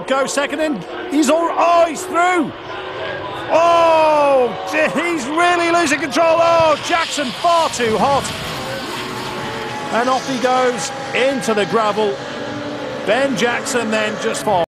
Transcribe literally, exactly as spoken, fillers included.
go second in. He's all. Oh, he's through. Oh, he's really losing control. Oh, Jackson far too hot. And off he goes into the gravel. Ben Jackson then just falls.